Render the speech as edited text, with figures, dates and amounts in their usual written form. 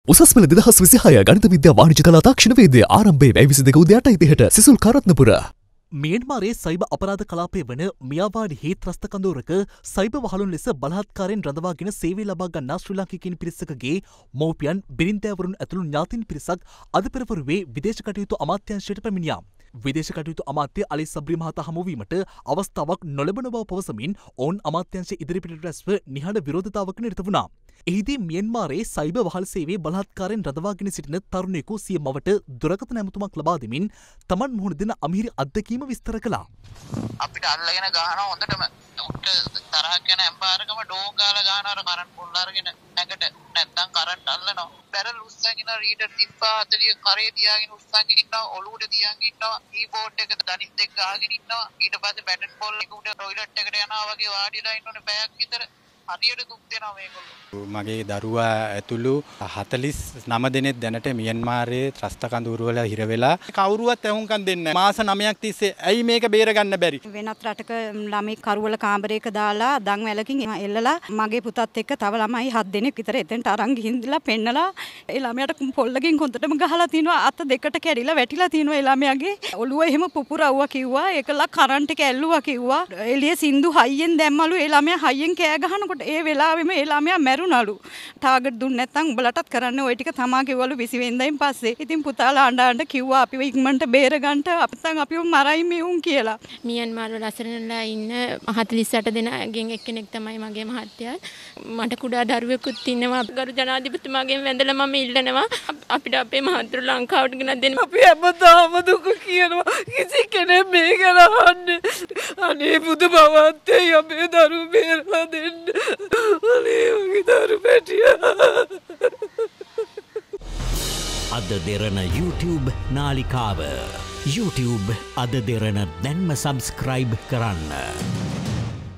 උසස් පෙළ 2026 ගණිත විද්‍යා වාණිජ කලා තාක්ෂණ වේදය ආරම්භයේ වැයි 22 උදේ 8:30ට සිසුල් කරත්නපුර. මියන්මාරයේ සයිබර් අපරාධ කලාපයේ වන මියාවාඩිහි ත්‍රස්ත කඳවුරක සයිබර් වහලුන් ලෙස බලහත්කාරයෙන් රඳවාගෙන සේවය ලබා ගන්නා ශ්‍රී ලාංකිකයින් පිරිසකගේ මව්පියන් බිරින්දෑවරුන් ඇතුළු ඥාතීන් පිරිසක් අද පෙරවරුවේ විදේශ කටයුතු අමාත්‍යාංශයට පැමිණියා. විදේශ කටයුතු අමාත්‍ය අලි සබ්රි මහතා හමුවීමට අවස්ථාවක් නොලැබෙන බව පවසමින් ඔවුන් අමාත්‍යාංශ ඉදිරිපිට රැස්ව නිහඬ විරෝධතාවක නිරත වුණා. එහිදී මියන්මාරයේ සයිබර් වහල් සේවයේ බලහත්කාරයෙන් රඳවාගෙන සිටින තරුණයෙකු සිය මවට දුරකථන ඇමතුමක් ලබා දෙමින් තමන් මුහුණ දෙන අමිහිරි අත්දැකීම විස්තර කළා. අපිට අල්ලගෙන ගහනවා හොඳටම. උන්ට තරහක් යන ඇම්පාරකම ඩෝන් ගාලා ගහනවා අර කරන්ට් පොල් අරගෙන නැගට නැත්තම් කරන්ට් අල්ලනවා. බැරල් උස්සගෙන රීඩර් 30 40 කරේ තියාගෙන උස්සගෙන ඉන්නවා ඔලුවට තියාගෙන ඉන්නවා කීබෝඩ් එක දනිත් දෙක ගහගෙන ඉන්නවා. ඊට පස්සේ බැටන් පොල් එක උඩ ටොයිලට් එකට යනවා වගේ වාඩිලා ඉන්නෝනේ පැයක් විතර. හරියට දුක් දෙනවා මේගොල්ලෝ. මගේ දරුවා ඇතුළු 49 දෙනෙක් දැනට මියන්මාරයේ ත්‍රස්ත කඳවුරු වල හිර වෙලා කවුරුවත් ඇහුම්කන් දෙන්නේ නැහැ. මාස 9ක් තිස්සේ ඇයි මේක බේර ගන්න බැරි? වෙනත් රටක ළමයි කරුවල කාමරයක දාලා දන් වැලකින් එල්ලලා මගේ පුතත් එක්ක තව ළමයි 7 දෙනෙක් විතර එතෙන්ට අරන් ගිහින්දලා පෙන්නලා ඒ ළමයාට පොල්ලකින් හොඳටම ගහලා තිනවා. අත දෙකට කැඩිලා වැටිලා තිනවා ඒ ළමයාගේ. ඔළුව එහෙම පුපුරවුවා කිව්වා. ඒකලා කරන්ට් එක ඇල්ලුවා කිව්වා. එළිය සින්දු හයියෙන් දැම්මලු. ඒ ළමයා හයියෙන් කෑ ගහනකොට ඒ වෙලාවෙම ඒ ළමයා මැරුණලු. ටාගට් දුන්නේ නැත්නම් උඹලටත් කරන්න ওই ටික තමා කිව්වලු 20 වෙනිදායින් පස්සේ. ඉතින් පුතාලා අඬ කිව්වා අපිව ඉක්මනට බේර ගන්නට අපිටන් අපිව මරයි මෙවුන් කියලා. මියන්මාර වල අසරණලා ඉන්න 48 දෙනාගෙන් එක්කෙනෙක් තමයි මගේ මහත්තයා. මට කුඩා දරුවෙකුත් ඉන්නවා. ගරු ජනාධිපතිතුමාගෙන් වැඳලා මම ඉල්ලනවා අපිට අපේ මහතුරු ලංකාවට ගෙනත් දෙන්න. අපි හැමදාම දුක කියනවා. කිසි කෙනෙක් මේක නහන්නේ. අනේ බුදු බවත්තේ අපේ දරුවෝ බේරලා දෙන්න. අද දෙරණ YouTube නාලිකාව YouTube අද දෙරණ දැන්ම සබස්ක්‍රයිබ් කරන්න.